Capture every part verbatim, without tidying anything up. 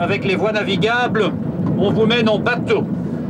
avec les voies navigables, on vous mène en bateau.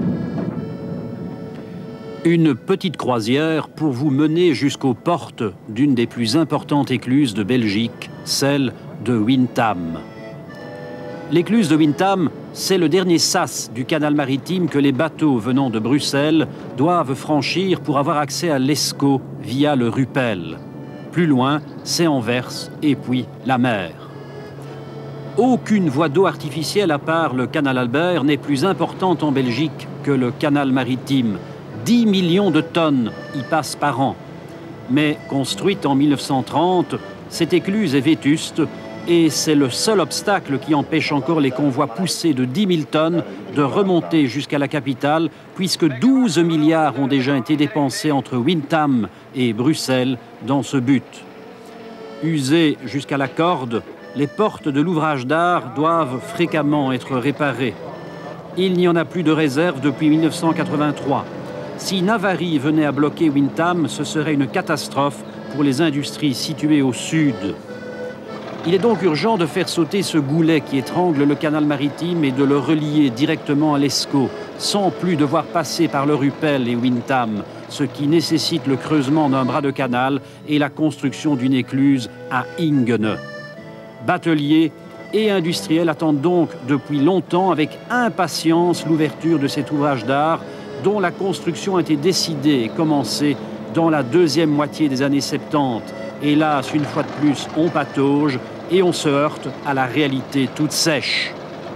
Une petite croisière pour vous mener jusqu'aux portes d'une des plus importantes écluses de Belgique, celle de Windham. L'écluse de Windham, c'est le dernier sas du canal maritime que les bateaux venant de Bruxelles doivent franchir pour avoir accès à l'Escaut via le Rupel. Plus loin, c'est Anvers et puis la mer. Aucune voie d'eau artificielle à part le canal Albert n'est plus importante en Belgique que le canal maritime. dix millions de tonnes y passent par an. Mais construite en mille neuf cent trente, cette écluse est vétuste et c'est le seul obstacle qui empêche encore les convois poussés de dix mille tonnes de remonter jusqu'à la capitale, puisque douze milliards ont déjà été dépensés entre Windham et Bruxelles dans ce but. Usées jusqu'à la corde, les portes de l'ouvrage d'art doivent fréquemment être réparées. Il n'y en a plus de réserve depuis mille neuf cent quatre-vingt-trois. Si Navary venait à bloquer Windham, ce serait une catastrophe pour les industries situées au sud. Il est donc urgent de faire sauter ce goulet qui étrangle le canal maritime et de le relier directement à l'Escaut, sans plus devoir passer par le Rupel et Windham, ce qui nécessite le creusement d'un bras de canal et la construction d'une écluse à Ingene. Bateliers et industriels attendent donc depuis longtemps avec impatience l'ouverture de cet ouvrage d'art dont la construction a été décidée et commencée dans la deuxième moitié des années soixante-dix. Hélas, une fois de plus, on patauge et on se heurte à la réalité toute sèche.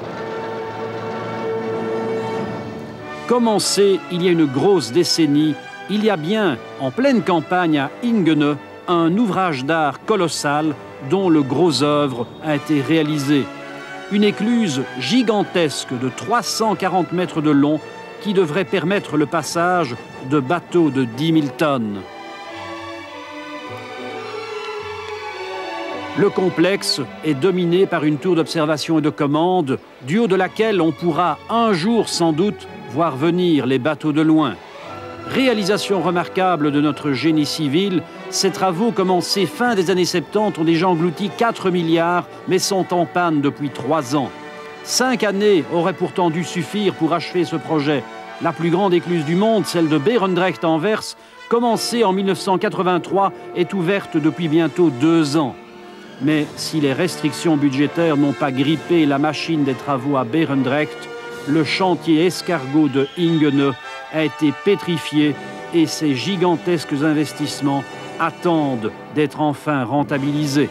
Commencé il y a une grosse décennie, il y a bien, en pleine campagne à Ingene, un ouvrage d'art colossal dont le gros œuvre a été réalisé. Une écluse gigantesque de trois cent quarante mètres de long qui devrait permettre le passage de bateaux de dix mille tonnes. Le complexe est dominé par une tour d'observation et de commande, du haut de laquelle on pourra un jour sans doute voir venir les bateaux de loin. Réalisation remarquable de notre génie civil, ces travaux commencés fin des années soixante-dix ont déjà englouti quatre milliards, mais sont en panne depuis trois ans. Cinq années auraient pourtant dû suffire pour achever ce projet. La plus grande écluse du monde, celle de Berendrecht à Anvers, commencée en mille neuf cent quatre-vingt-trois, est ouverte depuis bientôt deux ans. Mais si les restrictions budgétaires n'ont pas grippé la machine des travaux à Berendrecht, le chantier escargot de Ingene a été pétrifié et ces gigantesques investissements attendent d'être enfin rentabilisés.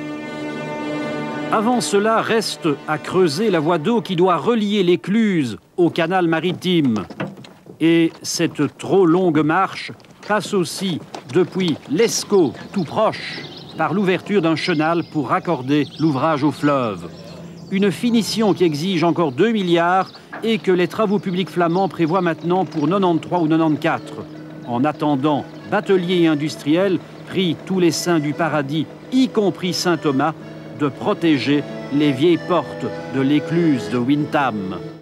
Avant cela, reste à creuser la voie d'eau qui doit relier l'écluse au canal maritime. Et cette trop longue marche passe aussi depuis l'Escaut, tout proche, par l'ouverture d'un chenal pour raccorder l'ouvrage au fleuve. Une finition qui exige encore deux milliards et que les travaux publics flamands prévoient maintenant pour quatre-vingt-treize ou quatre-vingt-quatorze. En attendant, bateliers et industriels prient tous les saints du paradis, y compris saint Thomas, de protéger les vieilles portes de l'écluse de Windham.